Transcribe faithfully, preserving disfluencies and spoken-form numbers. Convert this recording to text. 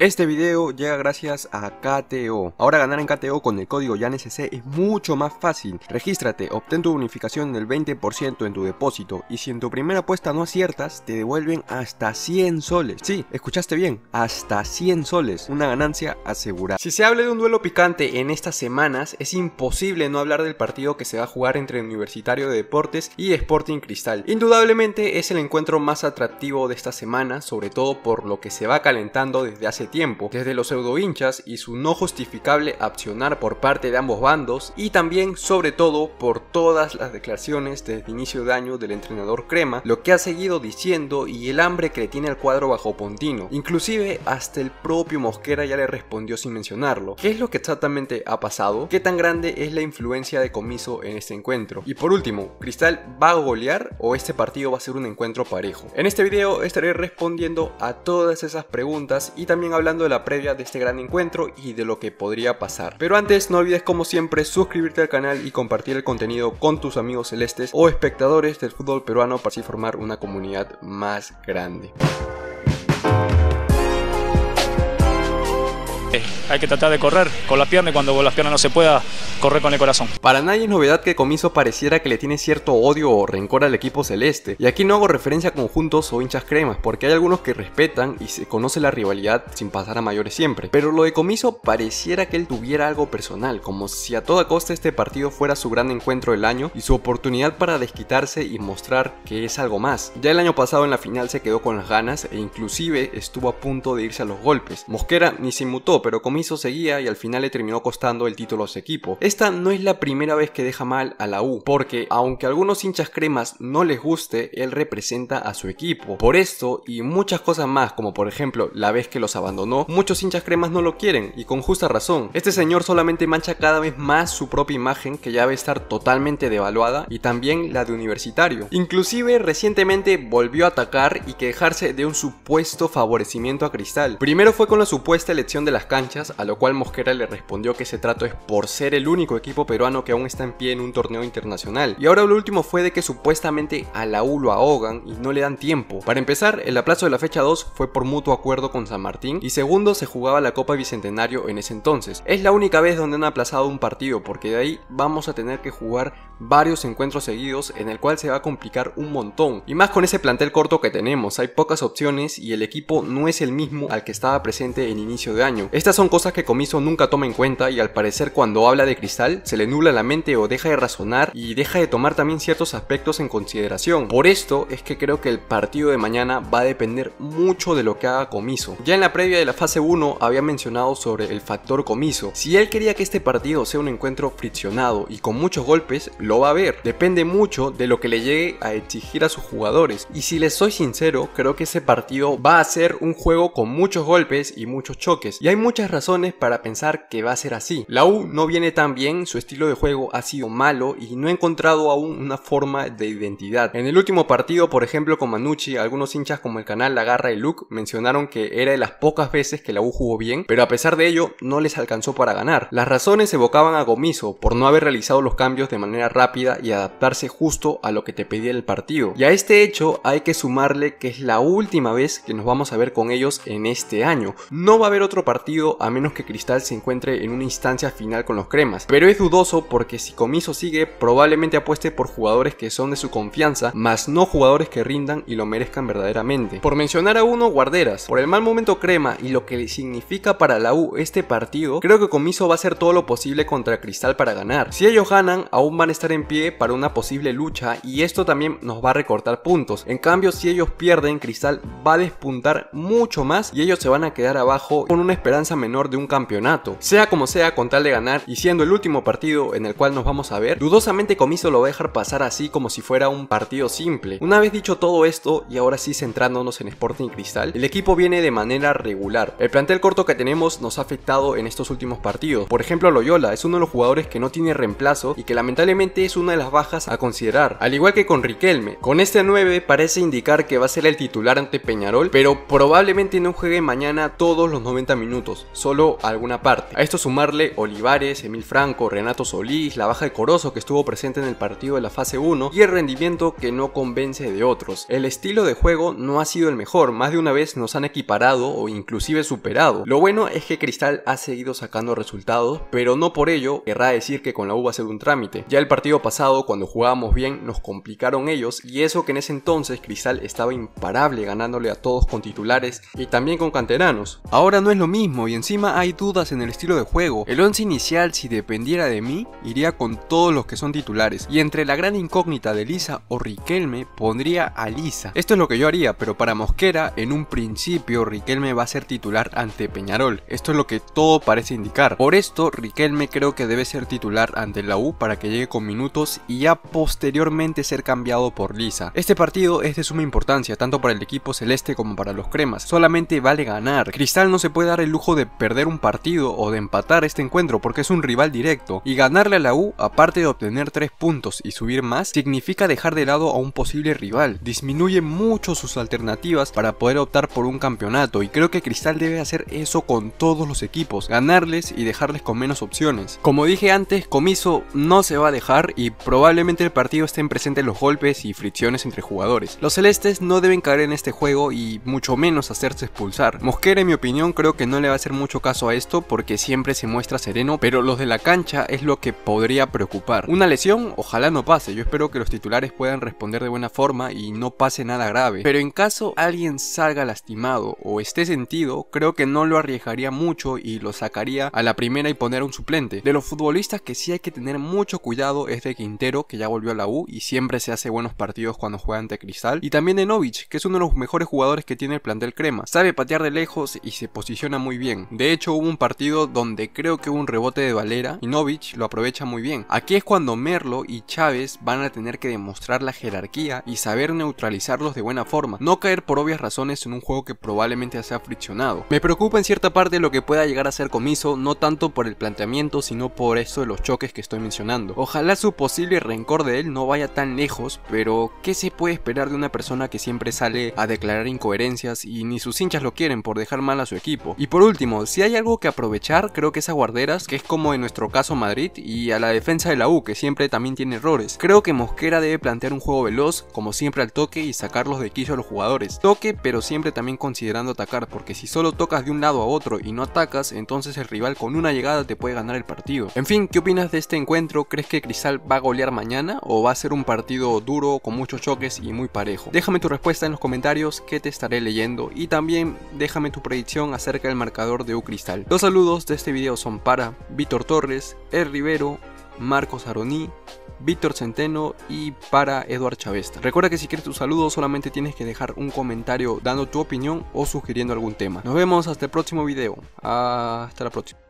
Este video llega gracias a K T O. Ahora ganar en K T O con el código YANSC es mucho más fácil. Regístrate, obtén tu bonificación del veinte por ciento en tu depósito y si en tu primera apuesta no aciertas, te devuelven hasta cien soles. Sí, escuchaste bien, hasta cien soles, una ganancia asegurada. Si se habla de un duelo picante en estas semanas, es imposible no hablar del partido que se va a jugar entre Universitario de Deportes y Sporting Cristal. Indudablemente es el encuentro más atractivo de esta semana, sobre todo por lo que se va calentando desde hace tiempo, desde los pseudo hinchas y su no justificable accionar por parte de ambos bandos, y también sobre todo por todas las declaraciones desde inicio de año del entrenador Crema, lo que ha seguido diciendo y el hambre que le tiene al cuadro bajo Pontino. Inclusive hasta el propio Mosquera ya le respondió sin mencionarlo. ¿Qué es lo que exactamente ha pasado? ¿Qué tan grande es la influencia de Comiso en este encuentro? Y por último, ¿Cristal va a golear o este partido va a ser un encuentro parejo? En este video estaré respondiendo a todas esas preguntas y también hablando de la previa de este gran encuentro y de lo que podría pasar. Pero antes no olvides como siempre suscribirte al canal y compartir el contenido con tus amigos celestes o espectadores del fútbol peruano para así formar una comunidad más grande. Hay que tratar de correr con las piernas y cuando con las piernas no se pueda, correr con el corazón. Para nadie es novedad que Comiso pareciera que le tiene cierto odio o rencor al equipo celeste. Y aquí no hago referencia a conjuntos o hinchas cremas, porque hay algunos que respetan y se conoce la rivalidad sin pasar a mayores siempre. Pero lo de Comiso pareciera que él tuviera algo personal, como si a toda costa este partido fuera su gran encuentro del año y su oportunidad para desquitarse y mostrar que es algo más. Ya el año pasado en la final se quedó con las ganas e inclusive estuvo a punto de irse a los golpes. Mosquera ni se inmutó, pero Comiso seguía y al final le terminó costando el título a su equipo. Esta no es la primera vez que deja mal a la U, porque aunque a algunos hinchas cremas no les guste, él representa a su equipo. Por esto y muchas cosas más, como por ejemplo la vez que los abandonó, muchos hinchas cremas no lo quieren y con justa razón. Este señor solamente mancha cada vez más su propia imagen, que ya debe estar totalmente devaluada, y también la de Universitario. Inclusive recientemente volvió a atacar y quejarse de un supuesto favorecimiento a Cristal. Primero fue con la supuesta elección de las canchas, a lo cual Mosquera le respondió que ese trato es por ser el único equipo peruano que aún está en pie en un torneo internacional. Y ahora lo último fue de que supuestamente a la U lo ahogan y no le dan tiempo. Para empezar, el aplazo de la fecha dos fue por mutuo acuerdo con San Martín y segundo, se jugaba la Copa Bicentenario en ese entonces. Es la única vez donde han aplazado un partido, porque de ahí vamos a tener que jugar varios encuentros seguidos en el cual se va a complicar un montón. Y más con ese plantel corto que tenemos, hay pocas opciones y el equipo no es el mismo al que estaba presente en inicio de año. Estas son cosas que Comiso nunca toma en cuenta y al parecer cuando habla de Cristal se le nubla la mente o deja de razonar y deja de tomar también ciertos aspectos en consideración. Por esto es que creo que el partido de mañana va a depender mucho de lo que haga Comiso. Ya en la previa de la fase uno había mencionado sobre el factor Comiso. Si él quería que este partido sea un encuentro friccionado y con muchos golpes, lo va a ver. Depende mucho de lo que le llegue a exigir a sus jugadores. Y si les soy sincero, creo que ese partido va a ser un juego con muchos golpes y muchos choques. Y hay muchas razones para pensar que va a ser así. La U no viene tan bien, su estilo de juego ha sido malo y no ha encontrado aún una forma de identidad. En el último partido, por ejemplo con Manucci, algunos hinchas como el canal La Garra y Luke mencionaron que era de las pocas veces que la U jugó bien, pero a pesar de ello no les alcanzó para ganar. Las razones evocaban a Comiso por no haber realizado los cambios de manera rápida y adaptarse justo a lo que te pedía el partido. Y a este hecho hay que sumarle que es la última vez que nos vamos a ver con ellos en este año. No va a haber otro partido a menos que Cristal se encuentre en una instancia final con los cremas, pero es dudoso porque si Comiso sigue probablemente apueste por jugadores que son de su confianza, más no jugadores que rindan y lo merezcan verdaderamente. Por mencionar a uno, Guarderas. Por el mal momento crema y lo que le significa para la U este partido, creo que Comiso va a hacer todo lo posible contra Cristal para ganar. Si ellos ganan, aún van a estar en pie para una posible lucha y esto también nos va a recortar puntos. En cambio, si ellos pierden, Cristal va a despuntar mucho más y ellos se van a quedar abajo con una esperanza menor de un campeonato. Sea como sea, con tal de ganar y siendo el último partido en el cual nos vamos a ver, dudosamente Comiso lo va a dejar pasar así como si fuera un partido simple. Una vez dicho todo esto y ahora sí centrándonos en Sporting Cristal, el equipo viene de manera regular. El plantel corto que tenemos nos ha afectado en estos últimos partidos. Por ejemplo, Loyola es uno de los jugadores que no tiene reemplazo y que lamentablemente es una de las bajas a considerar, al igual que con Riquelme. Con este nueve parece indicar que va a ser el titular ante Peñarol, pero probablemente no juegue mañana todos los noventa minutos. partidos, solo alguna parte. A esto sumarle Olivares, Emil Franco, Renato Solís, la baja de Corozo que estuvo presente en el partido de la fase uno y el rendimiento que no convence de otros. El estilo de juego no ha sido el mejor, más de una vez nos han equiparado o inclusive superado. Lo bueno es que Cristal ha seguido sacando resultados, pero no por ello querrá decir que con la U va a ser un trámite. Ya el partido pasado, cuando jugábamos bien, nos complicaron ellos, y eso que en ese entonces Cristal estaba imparable ganándole a todos con titulares y también con canteranos. Ahora no es lo mismo y encima hay dudas en el estilo de juego. El once inicial, si dependiera de mí, iría con todos los que son titulares, y entre la gran incógnita de Lisa o Riquelme pondría a Lisa. Esto es lo que yo haría, pero para Mosquera en un principio Riquelme va a ser titular ante Peñarol. Esto es lo que todo parece indicar. Por esto Riquelme creo que debe ser titular ante la U para que llegue con minutos y ya posteriormente ser cambiado por Lisa. Este partido es de suma importancia tanto para el equipo celeste como para los cremas. Solamente vale ganar. Cristal no se puede dar el lujo de perder un partido o de empatar este encuentro porque es un rival directo, y ganarle a la U, aparte de obtener tres puntos y subir más, significa dejar de lado a un posible rival. Disminuye mucho sus alternativas para poder optar por un campeonato, y creo que Cristal debe hacer eso con todos los equipos, ganarles y dejarles con menos opciones. Como dije antes, Comiso no se va a dejar y probablemente el partido estén presentes los golpes y fricciones entre jugadores. Los celestes no deben caer en este juego y mucho menos hacerse expulsar. Mosquera, en mi opinión, creo que no le va a hacer mucho caso a esto porque siempre se muestra sereno, pero los de la cancha es lo que podría preocupar. Una lesión, ojalá no pase. Yo espero que los titulares puedan responder de buena forma y no pase nada grave, pero en caso alguien salga lastimado o esté sentido, creo que no lo arriesgaría mucho y lo sacaría a la primera y poner a un suplente. De los futbolistas que sí hay que tener mucho cuidado es de Quintero, que ya volvió a la U y siempre se hace buenos partidos cuando juega ante Cristal, y también de Novich, que es uno de los mejores jugadores que tiene el plantel crema. Sabe patear de lejos y se posiciona muy bien. De hecho, hubo un partido donde creo que hubo un rebote de Valera y Novich lo aprovecha muy bien. Aquí es cuando Merlo y Chávez van a tener que demostrar la jerarquía y saber neutralizarlos de buena forma, no caer por obvias razones en un juego que probablemente sea friccionado. Me preocupa en cierta parte lo que pueda llegar a ser Comiso, no tanto por el planteamiento sino por eso de los choques que estoy mencionando. Ojalá su posible rencor de él no vaya tan lejos, pero ¿qué se puede esperar de una persona que siempre sale a declarar incoherencias y ni sus hinchas lo quieren por dejar mal a su equipo? Y por último, si hay algo que aprovechar, creo que es a Guarderas, que es como en nuestro caso Madrid, y a la defensa de la U, que siempre también tiene errores. Creo que Mosquera debe plantear un juego veloz, como siempre al toque, y sacarlos de quicio a los jugadores. Toque, pero siempre también considerando atacar, porque si solo tocas de un lado a otro y no atacas, entonces el rival con una llegada te puede ganar el partido. En fin, ¿qué opinas de este encuentro? ¿Crees que Cristal va a golear mañana o va a ser un partido duro con muchos choques y muy parejo? Déjame tu respuesta en los comentarios que te estaré leyendo, y también déjame tu predicción acerca del marcador de U Cristal. Los saludos de este video son para Víctor Torres, El Rivero, Marcos Aroní, Víctor Centeno y para Eduard Chavesta. Recuerda que si quieres tu saludo solamente tienes que dejar un comentario dando tu opinión o sugiriendo algún tema. Nos vemos hasta el próximo video. Hasta la próxima.